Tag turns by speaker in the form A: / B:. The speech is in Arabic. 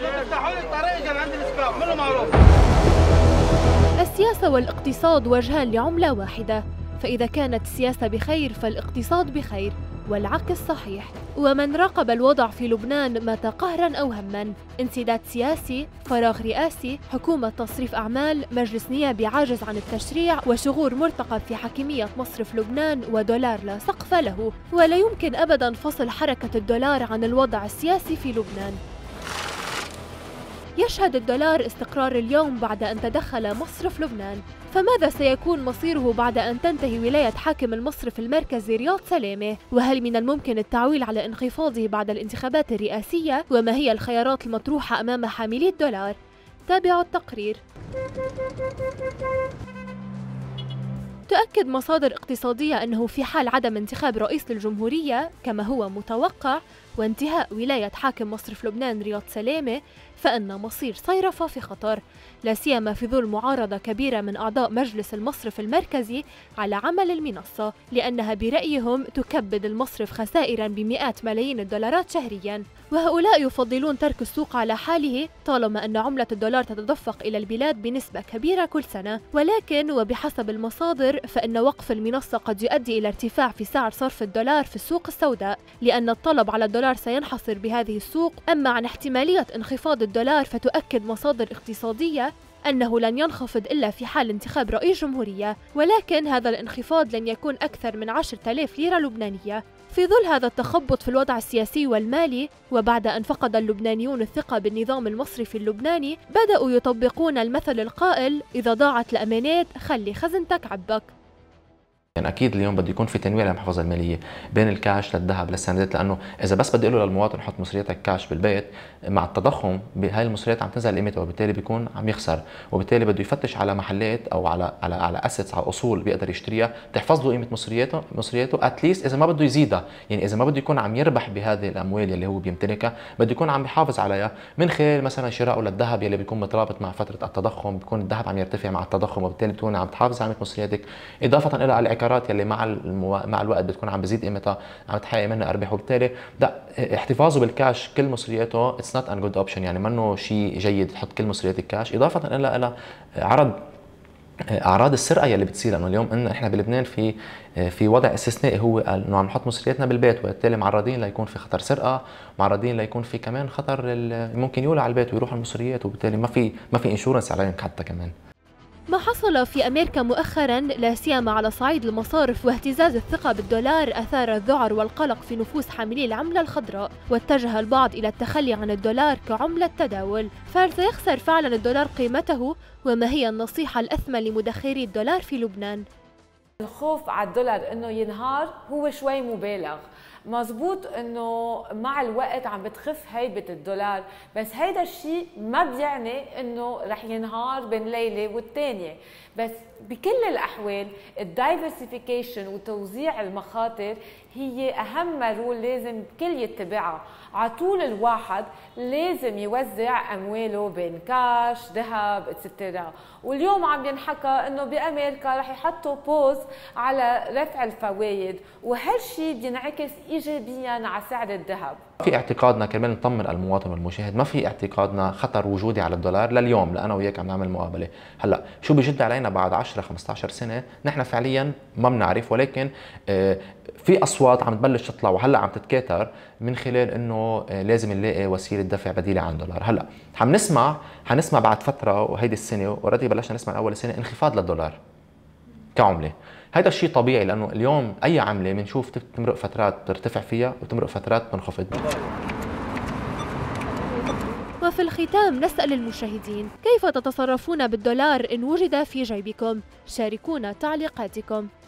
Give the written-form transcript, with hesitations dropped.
A: السياسة والاقتصاد وجهان لعملة واحدة، فإذا كانت السياسة بخير فالاقتصاد بخير، والعكس صحيح. ومن راقب الوضع في لبنان مات قهراً أو هماً، انسداد سياسي، فراغ رئاسي، حكومة تصريف أعمال، مجلس نيابي عاجز عن التشريع، وشغور مرتقب في حاكمية مصرف لبنان، ودولار لا سقف له. ولا يمكن أبداً فصل حركة الدولار عن الوضع السياسي في لبنان. يشهد الدولار استقرار اليوم بعد أن تدخل مصرف لبنان، فماذا سيكون مصيره بعد أن تنتهي ولاية حاكم المصرف المركزي رياض سلامة؟ وهل من الممكن التعويل على انخفاضه بعد الانتخابات الرئاسية؟ وما هي الخيارات المطروحة أمام حاملي الدولار؟ تابعوا التقرير. تؤكد مصادر اقتصادية أنه في حال عدم انتخاب رئيس للجمهورية كما هو متوقع وانتهاء ولاية حاكم مصرف لبنان رياض سلامة، فإن مصير صيرفة في خطر، لا سيما في ظل معارضة كبيرة من أعضاء مجلس المصرف المركزي على عمل المنصة، لأنها برأيهم تكبد المصرف خسائراً بمئات ملايين الدولارات شهرياً. وهؤلاء يفضلون ترك السوق على حاله طالما أن عملة الدولار تتدفق إلى البلاد بنسبة كبيرة كل سنة. ولكن وبحسب المصادر فإن وقف المنصة قد يؤدي إلى ارتفاع في سعر صرف الدولار في السوق السوداء، لأن الطلب على الدولار سينحصر بهذه السوق. أما عن احتمالية انخفاض الدولار فتؤكد مصادر اقتصادية أنه لن ينخفض إلا في حال انتخاب رئيس جمهورية، ولكن هذا الانخفاض لن يكون أكثر من 10,000 ليرة لبنانية. في ظل هذا التخبط في الوضع السياسي والمالي، وبعد أن فقد اللبنانيون الثقة بالنظام المصرفي اللبناني، بدأوا يطبقون المثل القائل: إذا ضاعت الأمانات خلي خزنتك عبك.
B: يعني اكيد اليوم بده يكون في تنويع للمحفظه الماليه بين الكاش للذهب للسندات، لانه اذا بس بدي اقول له للمواطن حط مصرياتك كاش بالبيت، مع التضخم هاي المصريات عم تنزل قيمتها، وبالتالي بيكون عم يخسر، وبالتالي بده يفتش على محلات او على اسيتس، على اصول بيقدر يشتريها تحفظ له قيمه مصرياته اتليست اذا ما بده يزيدها. يعني اذا ما بده يكون عم يربح بهذه الاموال اللي هو بيمتلكها، بده يكون عم يحافظ عليها من خلال مثلا شرائه للذهب يلي بيكون مترابط مع فتره التضخم، بيكون الذهب عم يرتفع مع التضخم، وبالتالي بتكون عم تحافظ على قيمه مصرياتك، اضافه الى العقارات يلي مع الوقت بتكون عم بزيد قيمتها، عم تحقق منها ارباح. وبالتالي لا، احتفاظه بالكاش كل مصرياته اتس نوت ان جود اوبشن، يعني منه شيء جيد تحط كل مصرياتك كاش، اضافه الى اعراض السرقه يلي بتصير، لانه اليوم احنا بلبنان في وضع استثنائي، هو انه عم نحط مصرياتنا بالبيت، وبالتالي معرضين ليكون في خطر سرقه، معرضين ليكون في كمان خطر ممكن يولع على البيت ويروح المصريات، وبالتالي ما في انشورنس عليهم حتى كمان.
A: ما حصل في أمريكا مؤخراً لا سيما على صعيد المصارف واهتزاز الثقة بالدولار أثار الذعر والقلق في نفوس حاملي العملة الخضراء، واتجه البعض إلى التخلي عن الدولار كعملة تداول. فهل سيخسر فعلاً الدولار قيمته؟ وما هي النصيحة الأثمن لمدخري الدولار في لبنان؟
C: الخوف على الدولار انه ينهار هو شوي مبالغ. مزبوط انه مع الوقت عم بتخف هيبة الدولار، بس هيدا الشيء ما بيعني انه رح ينهار بين ليلة والتانية. بس بكل الاحوال الدايفرسيفيكيشن وتوزيع المخاطر هي اهم رول لازم الكل يتبعها. على طول الواحد لازم يوزع امواله بين كاش، ذهب، اتسترا. واليوم عم ينحكى انه بامريكا رح يحطوا بوز على رفع الفوائد، وهالشيء بينعكس ايجابيا على سعر الذهب.
B: في اعتقادنا كرمال نطمن المواطن والمشاهد، ما في اعتقادنا خطر وجودي على الدولار لليوم، لأنا وياك عم نعمل مقابله. هلا شو بيجد علينا بعد 10 15 سنه نحن فعليا ما بنعرف، ولكن في اصوات عم تبلش تطلع وهلا عم تتكاثر من خلال انه لازم نلاقي وسيله دفع بديله عن الدولار. هلا حنسمع بعد فتره، وهيدي السنه اوريدي بلشنا نسمع اول السنه انخفاض للدولار كعمله. هذا الشيء طبيعي، لانه اليوم اي عمله بنشوف تمرق فترات ترتفع فيها وتمرق فترات تنخفض.
A: وفي الختام نسأل المشاهدين: كيف تتصرفون بالدولار إن وجد في جيبكم؟ شاركونا تعليقاتكم.